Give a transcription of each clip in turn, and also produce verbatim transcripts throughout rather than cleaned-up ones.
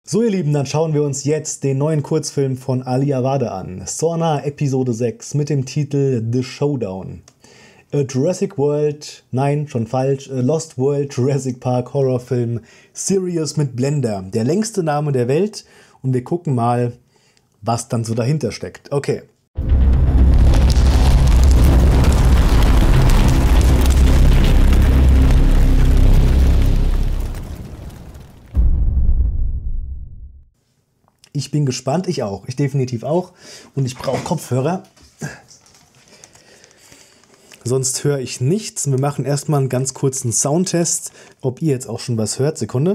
So ihr Lieben, dann schauen wir uns jetzt den neuen Kurzfilm von Ali Awade an. Sorna Episode sechs mit dem Titel The Showdown. A Jurassic World, nein, schon falsch, A Lost World Jurassic Park Horrorfilm Sirius mit Blender. Der längste Name der Welt und wir gucken mal, was dann so dahinter steckt. Okay. Ich bin gespannt, ich auch. Ich definitiv auch. Und ich brauche Kopfhörer. Sonst höre ich nichts. Wir machen erstmal einen ganz kurzen Soundtest, ob ihr jetzt auch schon was hört. Sekunde.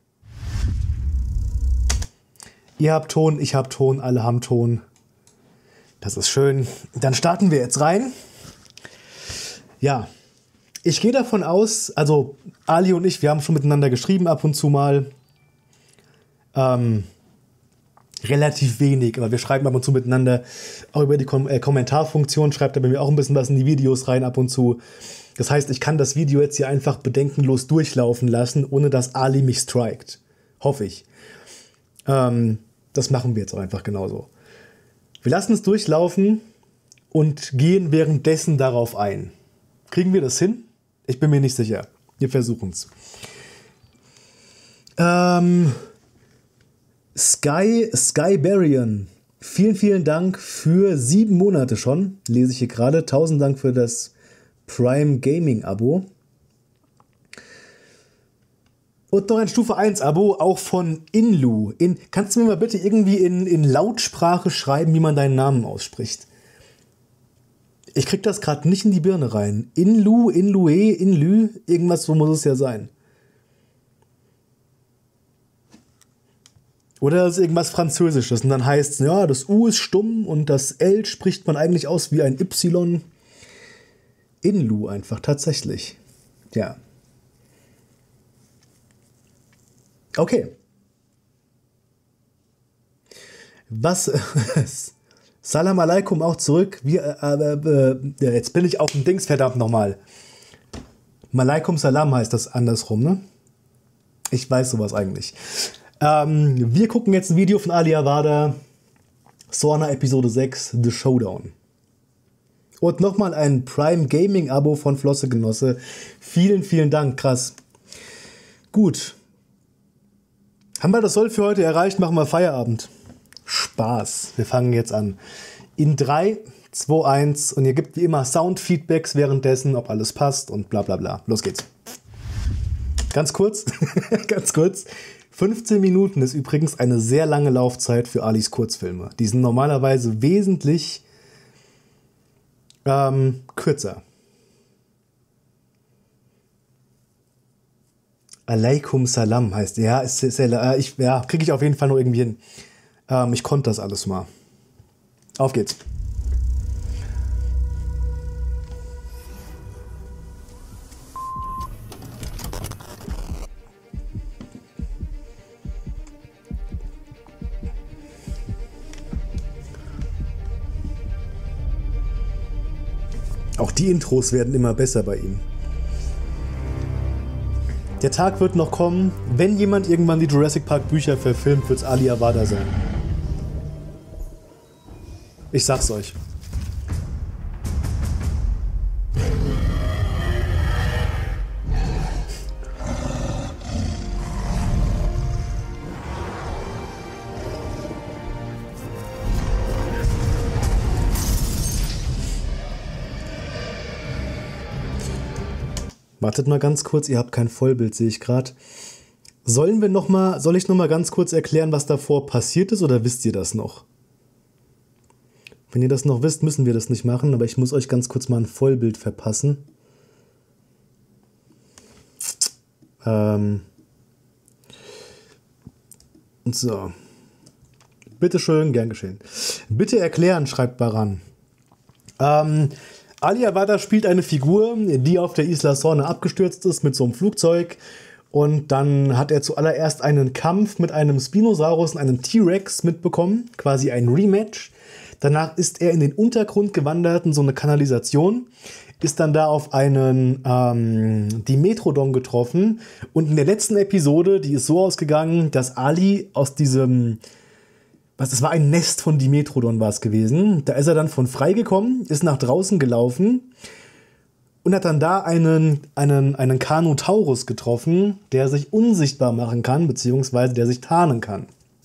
Ihr habt Ton, ich habe Ton, alle haben Ton. Das ist schön. Dann starten wir jetzt rein. Ja, ich gehe davon aus, also Ali und ich, wir haben schon miteinander geschrieben ab und zu mal. Ähm... Relativ wenig, aber wir schreiben ab und zu miteinander, auch über die Kom- äh, Kommentarfunktion schreibt er bei mir auch ein bisschen was in die Videos rein ab und zu. Das heißt, ich kann das Video jetzt hier einfach bedenkenlos durchlaufen lassen, ohne dass Ali mich strikt. Hoffe ich. Ähm, das machen wir jetzt auch einfach genauso. Wir lassen es durchlaufen und gehen währenddessen darauf ein. Kriegen wir das hin? Ich bin mir nicht sicher. Wir versuchen es. Ähm... Sky, Skybarian, vielen, vielen Dank für sieben Monate schon, lese ich hier gerade. Tausend Dank für das Prime Gaming Abo. Und noch ein Stufe eins Abo, auch von Inlu. In, kannst du mir mal bitte irgendwie in, in Lautsprache schreiben, wie man deinen Namen ausspricht? Ich krieg das gerade nicht in die Birne rein. Inlu, Inlue, Inlü, irgendwas, so muss es ja sein. Oder das ist irgendwas Französisches und dann heißt es, ja, das U ist stumm und das L spricht man eigentlich aus wie ein Y. Inlu einfach, tatsächlich. Ja. Okay. Was? Salam alaikum auch zurück. Wir, äh, äh, jetzt bin ich auf dem Dings, verdammt nochmal. Malaikum Salam heißt das andersrum, ne? Ich weiß sowas eigentlich. Ähm, wir gucken jetzt ein Video von Ali Awade, Sorna Episode sechs, The Showdown. Und nochmal ein Prime Gaming Abo von Flosse Genosse. Vielen, vielen Dank, krass. Gut. Haben wir das Soll für heute erreicht, machen wir Feierabend. Spaß, wir fangen jetzt an. In drei, zwei, eins und ihr gebt wie immer Soundfeedbacks währenddessen, ob alles passt und bla bla bla. Los geht's. Ganz kurz, ganz kurz. fünfzehn Minuten ist übrigens eine sehr lange Laufzeit für Alis Kurzfilme. Die sind normalerweise wesentlich ähm, kürzer. Alaikum Salam heißt, ja, ist, ist, äh, ich, ja, kriege ich auf jeden Fall noch irgendwie hin. Ähm, ich konnte das alles mal. Auf geht's. Auch die Intros werden immer besser bei ihm. Der Tag wird noch kommen, wenn jemand irgendwann die Jurassic Park Bücher verfilmt, wird es Ali Awade sein. Ich sag's euch. Wartet mal ganz kurz, ihr habt kein Vollbild, sehe ich gerade. Sollen wir noch mal, soll ich noch mal ganz kurz erklären, was davor passiert ist, oder wisst ihr das noch? Wenn ihr das noch wisst, müssen wir das nicht machen, aber ich muss euch ganz kurz mal ein Vollbild verpassen. Ähm. So. Bitteschön, gern geschehen. Bitte erklären, schreibt Baran. Ähm... Ali Awade spielt eine Figur, die auf der Isla Sorna abgestürzt ist mit so einem Flugzeug. Und dann hat er zuallererst einen Kampf mit einem Spinosaurus und einem T-Rex mitbekommen, quasi ein Rematch. Danach ist er in den Untergrund gewandert, in so eine Kanalisation. ist dann da auf einen ähm, Dimetrodon getroffen. Und in der letzten Episode, die ist so ausgegangen, dass Ali aus diesem, was, es war ein Nest von Dimetrodon war es gewesen. Da ist er dann von freigekommen, ist nach draußen gelaufen und hat dann da einen, einen, einen Carnotaurus getroffen, der sich unsichtbar machen kann, beziehungsweise der sich tarnen kann.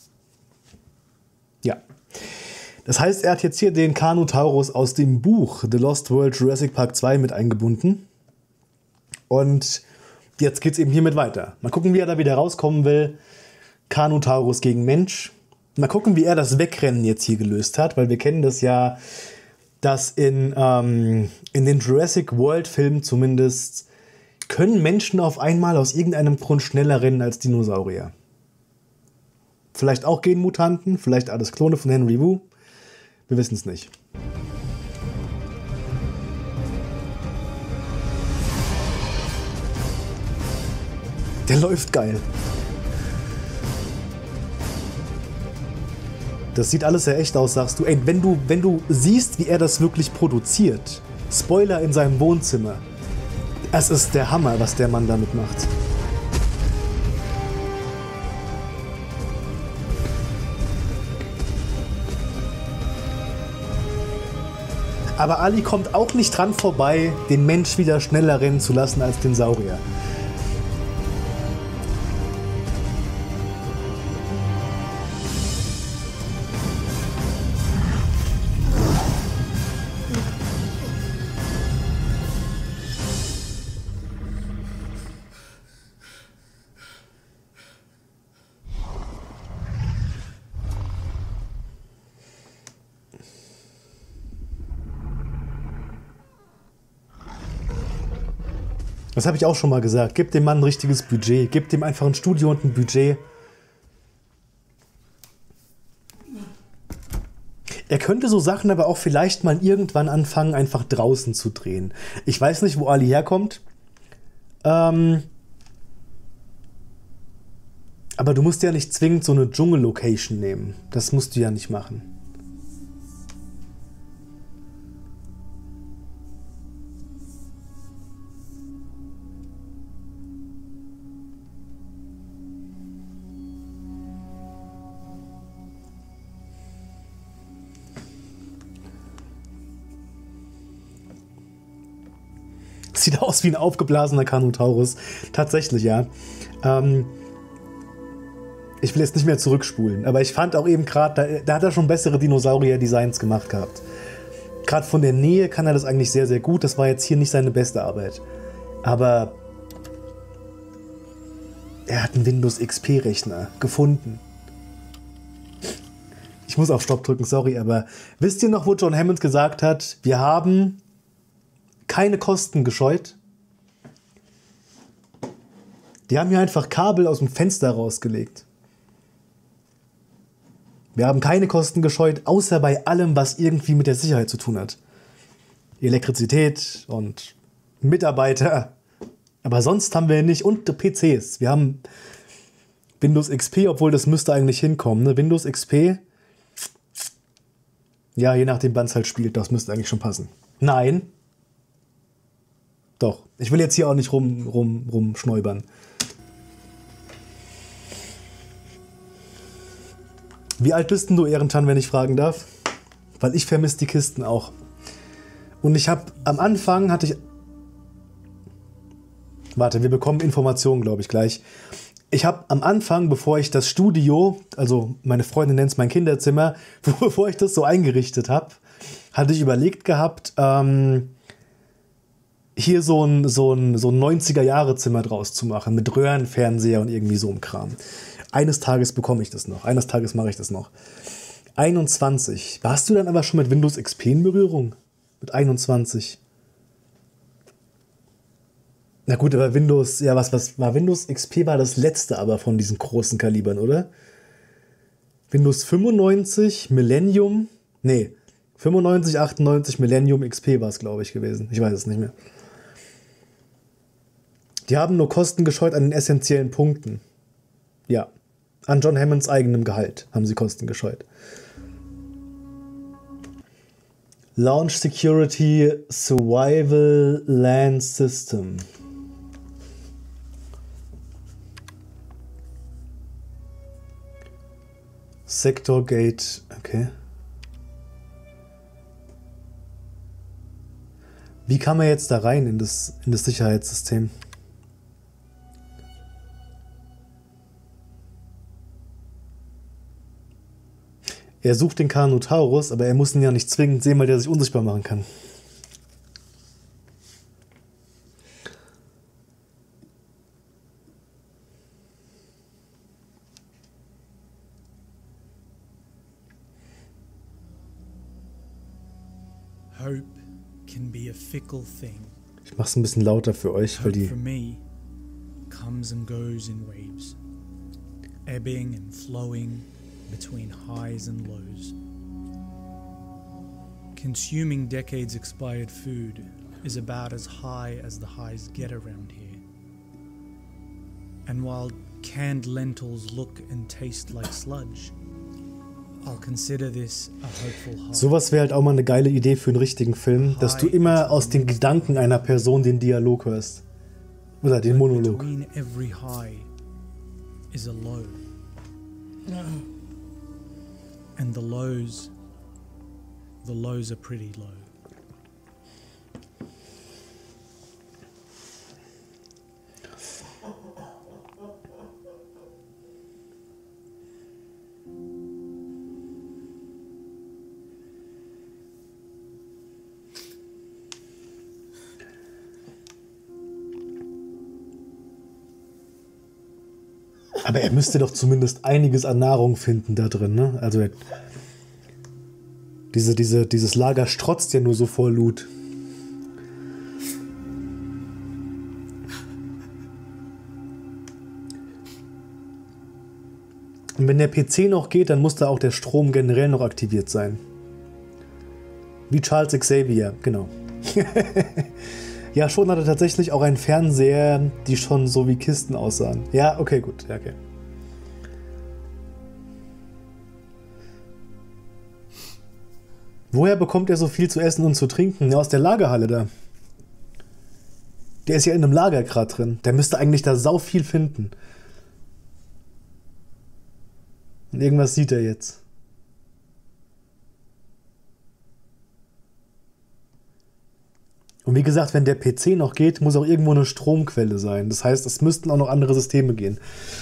Ja. Das heißt, er hat jetzt hier den Carnotaurus aus dem Buch The Lost World Jurassic Park zwei mit eingebunden. Und jetzt geht es eben hiermit weiter. Mal gucken, wie er da wieder rauskommen will. Carnotaurus gegen Mensch. Mal gucken, wie er das Wegrennen jetzt hier gelöst hat, weil wir kennen das ja, dass in, ähm, in den Jurassic World Filmen zumindest können Menschen auf einmal aus irgendeinem Grund schneller rennen als Dinosaurier. Vielleicht auch Genmutanten, vielleicht alles Klone von Henry Wu. Wir wissen es nicht. Der läuft geil. Das sieht alles sehr echt aus, sagst du. Ey, wenn du, wenn du siehst, wie er das wirklich produziert, Spoiler in seinem Wohnzimmer, es ist der Hammer, was der Mann damit macht. Aber Ali kommt auch nicht dran vorbei, den Mensch wieder schneller rennen zu lassen als den Saurier. Das habe ich auch schon mal gesagt. Gib dem Mann ein richtiges Budget. Gib dem einfach ein Studio und ein Budget. Er könnte so Sachen aber auch vielleicht mal irgendwann anfangen, einfach draußen zu drehen. Ich weiß nicht, wo Ali herkommt. Ähm aber du musst ja nicht zwingend so eine Dschungel-Location nehmen. Das musst du ja nicht machen. Sieht aus wie ein aufgeblasener Carnotaurus. Tatsächlich, ja. Ähm ich will jetzt nicht mehr zurückspulen, aber ich fand auch eben gerade, da, da hat er schon bessere Dinosaurier-Designs gemacht gehabt. Gerade von der Nähe kann er das eigentlich sehr, sehr gut. Das war jetzt hier nicht seine beste Arbeit. Aber er hat einen Windows X P-Rechner gefunden. Ich muss auf Stopp drücken, sorry, aber wisst ihr noch, wo John Hammond gesagt hat, wir haben keine Kosten gescheut? Die haben hier einfach Kabel aus dem Fenster rausgelegt. Wir haben keine Kosten gescheut, außer bei allem, was irgendwie mit der Sicherheit zu tun hat. Elektrizität und Mitarbeiter. Aber sonst haben wir nicht. Und P Cs. Wir haben Windows X P, obwohl das müsste eigentlich hinkommen. Ne? Windows X P. Ja, je nachdem, wann es halt spielt. Das müsste eigentlich schon passen. Nein. Doch. Ich will jetzt hier auch nicht rum, rum, rumschneubern. Wie alt bist denn du, Ehrentan, wenn ich fragen darf? Weil ich vermisse die Kisten auch. Und ich habe am Anfang hatte ich... Warte, wir bekommen Informationen, glaube ich, gleich. Ich habe am Anfang, bevor ich das Studio, also meine Freundin nennt es mein Kinderzimmer, bevor ich das so eingerichtet habe, hatte ich überlegt gehabt, ähm, hier so ein, so ein, so ein neunziger-Jahre-Zimmer draus zu machen, mit Röhrenfernseher und irgendwie so einem Kram. Eines Tages bekomme ich das noch. Eines Tages mache ich das noch. einundzwanzig. Warst du dann aber schon mit Windows X P in Berührung? Mit einundzwanzig. Na gut, aber Windows, ja, was, was war Windows X P war das letzte aber von diesen großen Kalibern, oder? Windows fünfundneunzig, Millennium, nee, fünfundneunzig, achtundneunzig, Millennium X P war es, glaube ich, gewesen. Ich weiß es nicht mehr. Die haben nur Kosten gescheut an den essentiellen Punkten. Ja, an John Hammonds eigenem Gehalt haben sie Kosten gescheut. Launch Security Survival Land System. Sector Gate, okay. Wie kam er jetzt da rein in das, in das Sicherheitssystem? Er sucht den Carnotaurus, aber er muss ihn ja nicht zwingend sehen, weil der sich unsichtbar machen kann. Hope can be a fickle thing. Ich mach's ein bisschen lauter für euch, weil Hope die... for me comes and goes in waves, ebbing and flowing between highs and lows. Consuming decades expired food is about as high as the highs get around here. And while canned lentils look and taste like sludge, I'll consider this a hopeful high. Sowas wäre halt auch mal eine geile Idee für einen richtigen Film, dass du immer aus den Gedanken einer Person den Dialog hörst. Oder den Monolog. Between every high is a low. And the lows, the lows are pretty low. Aber er müsste doch zumindest einiges an Nahrung finden da drin, ne? Also er, diese, diese, dieses Lager strotzt ja nur so voll Loot. Und wenn der P C noch geht, dann muss da auch der Strom generell noch aktiviert sein. Wie Charles Xavier, genau. Ja, schon hatte tatsächlich auch einen Fernseher, die schon so wie Kisten aussahen. Ja, okay, gut. Ja, okay. Woher bekommt er so viel zu essen und zu trinken? Ja, aus der Lagerhalle da. Der ist ja in einem Lager gerade drin. Der müsste eigentlich da sau viel finden. Und irgendwas sieht er jetzt. Und wie gesagt, wenn der P C noch geht, muss auch irgendwo eine Stromquelle sein. Das heißt, es müssten auch noch andere Systeme gehen.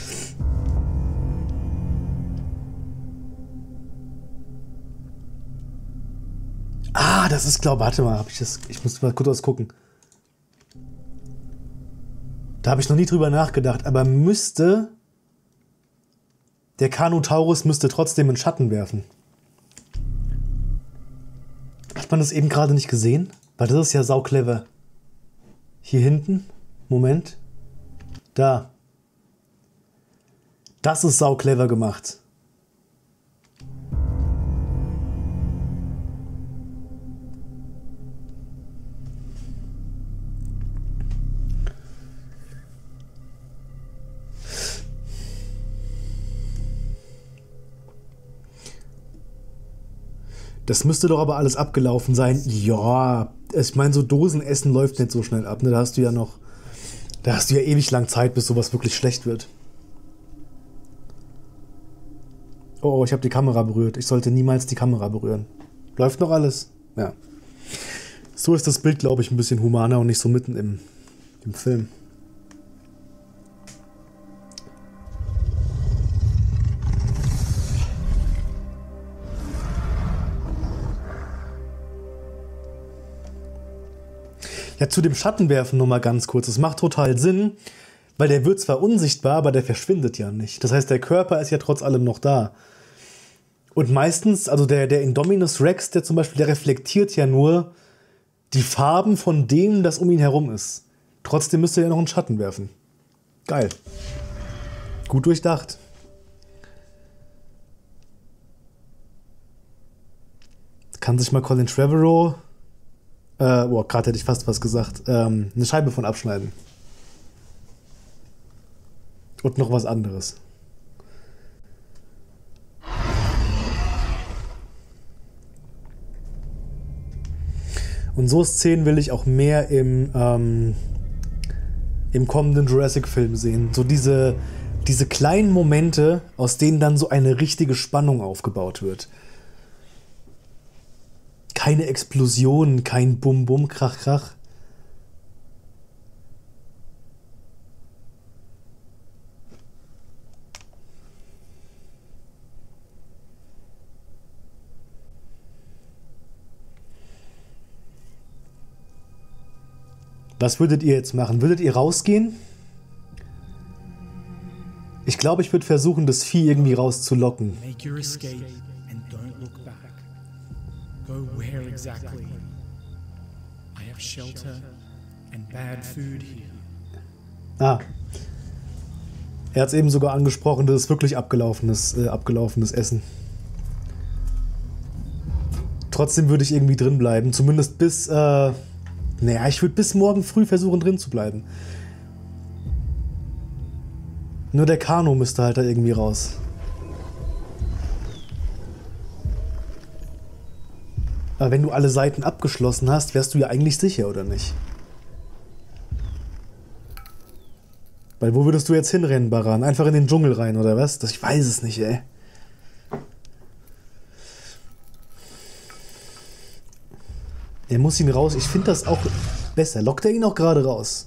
Ah, das ist, glaube ich, warte mal, hab ich das, ich muss mal kurz was gucken. Da habe ich noch nie drüber nachgedacht, aber müsste, der Carnotaurus müsste trotzdem einen Schatten werfen. Hat man das eben gerade nicht gesehen? Weil das ist ja sau clever. Hier hinten. Moment. Da. Das ist sau clever gemacht. Das müsste doch aber alles abgelaufen sein. Ja, ich meine, so Dosenessen läuft nicht so schnell ab. Ne? Da hast du ja noch, da hast du ja ewig lang Zeit, bis sowas wirklich schlecht wird. Oh, oh, ich habe die Kamera berührt. Ich sollte niemals die Kamera berühren. Läuft noch alles? Ja. So ist das Bild, glaube ich, ein bisschen humaner und nicht so mitten im, im Film. Ja, zu dem Schattenwerfen noch mal ganz kurz. Das macht total Sinn, weil der wird zwar unsichtbar, aber der verschwindet ja nicht. Das heißt, der Körper ist ja trotz allem noch da. Und meistens, also der, der Indominus Rex, der zum Beispiel, der reflektiert ja nur die Farben von dem, das um ihn herum ist. Trotzdem müsste er ja noch einen Schatten werfen. Geil. Gut durchdacht. Kann sich mal Colin Trevorrow... Äh, boah, gerade hätte ich fast was gesagt. Ähm, eine Scheibe von abschneiden. Und noch was anderes. Und so Szenen will ich auch mehr im, ähm, im kommenden Jurassic-Film sehen. So diese, diese kleinen Momente, aus denen dann so eine richtige Spannung aufgebaut wird. Keine Explosionen, kein Bum-Bum, Krach-Krach. Was würdet ihr jetzt machen? Würdet ihr rausgehen? Ich glaube, ich würde versuchen, das Vieh irgendwie rauszulocken. Make your escape and don't look back. Go where exactly? I have shelter and bad food here. Ah. Er hat es eben sogar angesprochen, das ist wirklich abgelaufenes, äh, abgelaufenes Essen. Trotzdem würde ich irgendwie drin bleiben. Zumindest bis... Äh, naja, ich würde bis morgen früh versuchen, drin zu bleiben. Nur der Kano müsste halt da irgendwie raus. Aber wenn du alle Seiten abgeschlossen hast, wärst du ja eigentlich sicher, oder nicht? Weil wo würdest du jetzt hinrennen, Baran? Einfach in den Dschungel rein, oder was? Das, ich weiß es nicht, ey. Er muss ihn raus. Ich finde das auch besser. Lockt er ihn auch gerade raus?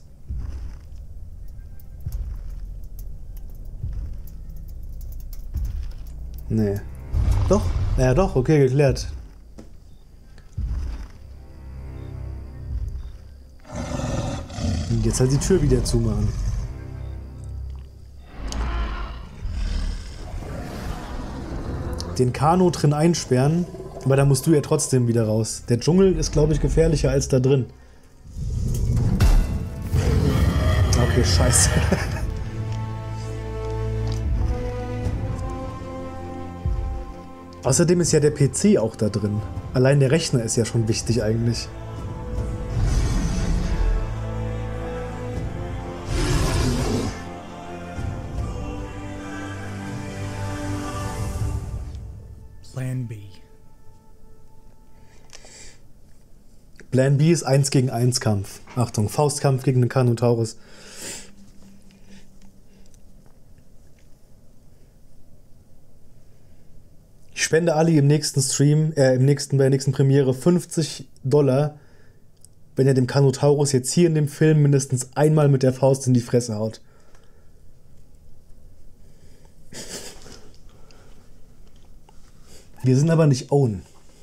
Nee. Doch? Ja, doch. Okay, geklärt. Und jetzt halt die Tür wieder zumachen. Den Kano drin einsperren. Aber da musst du ja trotzdem wieder raus. Der Dschungel ist, glaube ich, gefährlicher als da drin. Okay, scheiße. Außerdem ist ja der P C auch da drin. Allein der Rechner ist ja schon wichtig eigentlich. Plan B. Plan B ist eins gegen eins Kampf. Achtung, Faustkampf gegen den Carnotaurus. Ich spende Ali im nächsten Stream, äh, im nächsten, bei der nächsten Premiere fünfzig Dollar, wenn er dem Carnotaurus jetzt hier in dem Film mindestens einmal mit der Faust in die Fresse haut. Wir sind aber nicht Own.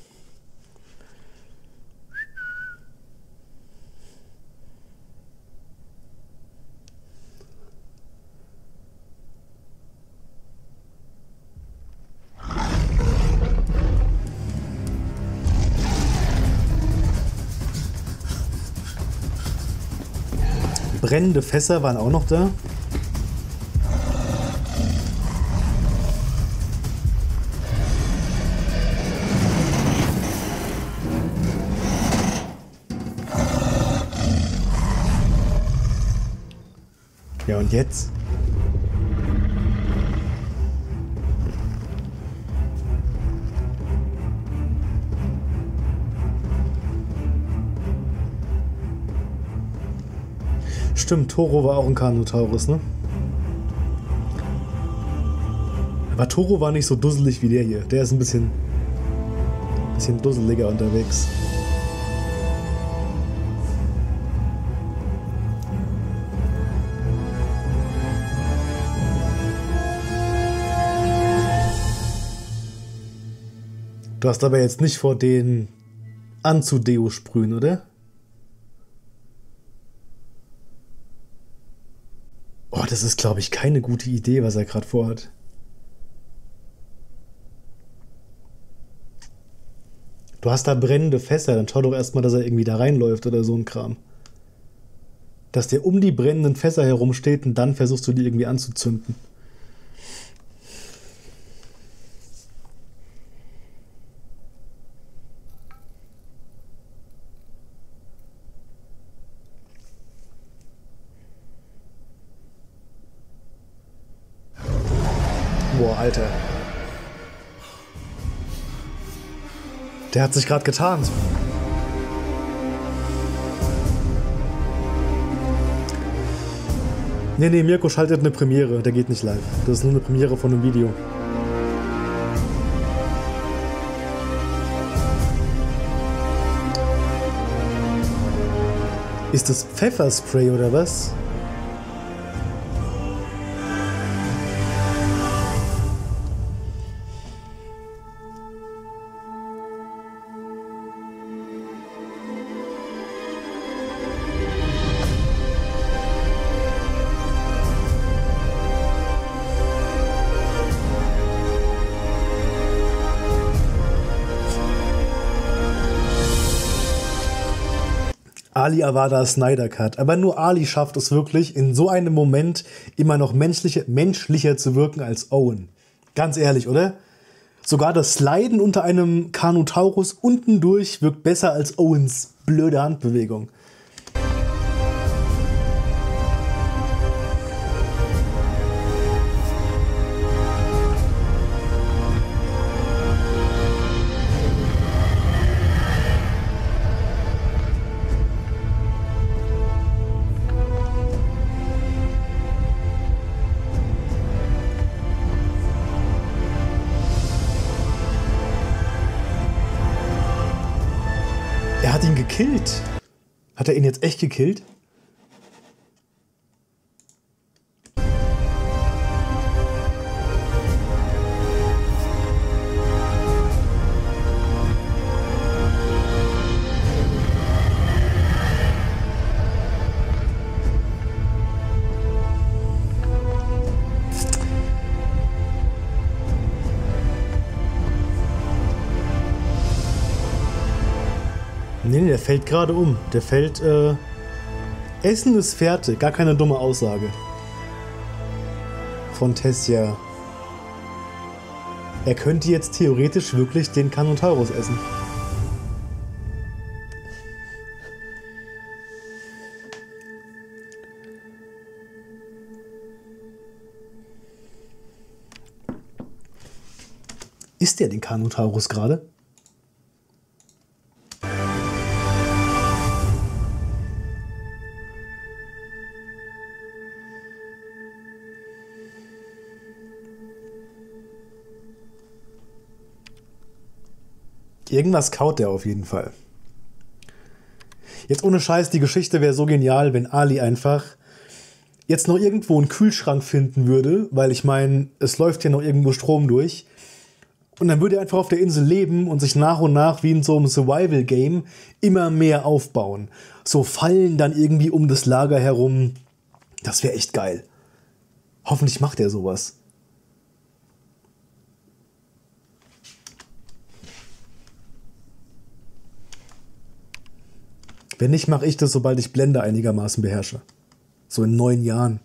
Brennende Fässer waren auch noch da. Ja, und jetzt? Stimmt, Toro war auch ein Carnotaurus, ne? Aber Toro war nicht so dusselig wie der hier. Der ist ein bisschen, bisschen dusseliger unterwegs. Du hast aber jetzt nicht vor, den anzudeo sprühen, oder? Oh, das ist, glaube ich, keine gute Idee, was er gerade vorhat. Du hast da brennende Fässer, dann schau doch erstmal, dass er irgendwie da reinläuft oder so ein Kram. Dass der um die brennenden Fässer herumsteht und dann versuchst du die irgendwie anzuzünden. Boah, Alter. Der hat sich gerade getarnt. Nee, nee, Mirko schaltet eine Premiere, der geht nicht live. Das ist nur eine Premiere von einem Video. Ist das Pfefferspray oder was? Ali Awada Snyder Cut. Aber nur Ali schafft es wirklich, in so einem Moment immer noch menschliche, menschlicher zu wirken als Owen. Ganz ehrlich, oder? Sogar das Sliden unter einem Carnotaurus unten durch wirkt besser als Owens blöde Handbewegung. Er hat ihn gekillt. Hat er ihn jetzt echt gekillt? Nee, nee, der fällt gerade um. Der fällt, äh... Essen ist fertig. Gar keine dumme Aussage. Von Tessia. Er könnte jetzt theoretisch wirklich den Carnotaurus essen. Isst der den Carnotaurus gerade? Irgendwas kaut der auf jeden Fall. Jetzt ohne Scheiß, die Geschichte wäre so genial, wenn Ali einfach jetzt noch irgendwo einen Kühlschrank finden würde, weil ich meine, es läuft ja noch irgendwo Strom durch. Und dann würde er einfach auf der Insel leben und sich nach und nach wie in so einem Survival-Game immer mehr aufbauen. So Fallen dann irgendwie um das Lager herum. Das wäre echt geil. Hoffentlich macht er sowas. Wenn nicht, mache ich das, sobald ich Blender einigermaßen beherrsche. So in neun Jahren.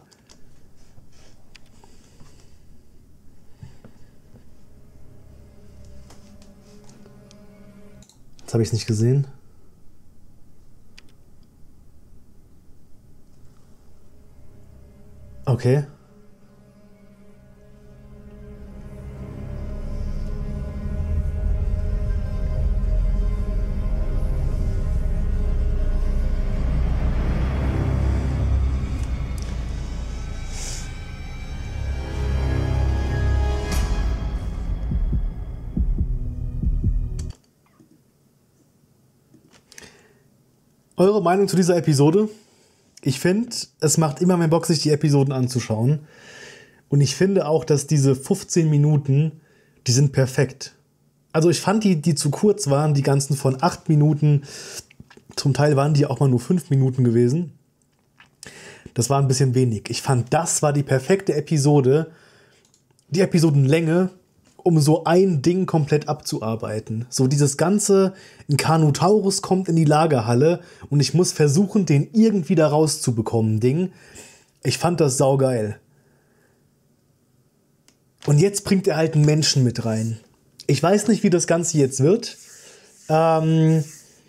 Jetzt habe ich es nicht gesehen. Okay. Eure Meinung zu dieser Episode? Ich finde, es macht immer mehr Bock, sich die Episoden anzuschauen. Und ich finde auch, dass diese fünfzehn Minuten, die sind perfekt. Also ich fand die, die zu kurz waren, die ganzen von acht Minuten. Zum Teil waren die auch mal nur fünf Minuten gewesen. Das war ein bisschen wenig. Ich fand, das war die perfekte Episode. Die Episodenlänge, um so ein Ding komplett abzuarbeiten. So dieses ganze, ein Carnotaurus kommt in die Lagerhalle und ich muss versuchen, den irgendwie da rauszubekommen, Ding. Ich fand das saugeil. Und jetzt bringt er halt einen Menschen mit rein. Ich weiß nicht, wie das Ganze jetzt wird. Ähm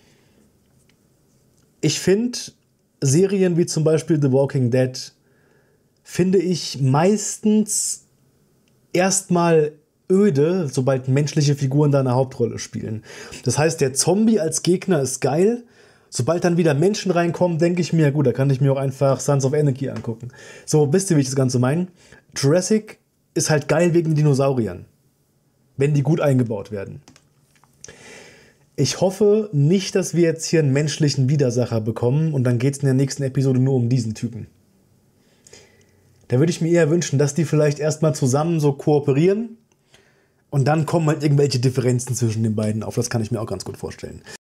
ich finde Serien wie zum Beispiel The Walking Dead, finde ich meistens erstmal öde, sobald menschliche Figuren da eine Hauptrolle spielen. Das heißt, der Zombie als Gegner ist geil, Sobald dann wieder Menschen reinkommen, denke ich mir, gut, da kann ich mir auch einfach Sons of Anarchy angucken. So, wisst ihr, wie ich das Ganze meine? Jurassic ist halt geil wegen den Dinosauriern. Wenn die gut eingebaut werden. Ich hoffe nicht, dass wir jetzt hier einen menschlichen Widersacher bekommen und dann geht es in der nächsten Episode nur um diesen Typen. Da würde ich mir eher wünschen, dass die vielleicht erstmal zusammen so kooperieren und dann kommen halt irgendwelche Differenzen zwischen den beiden auf. Das kann ich mir auch ganz gut vorstellen.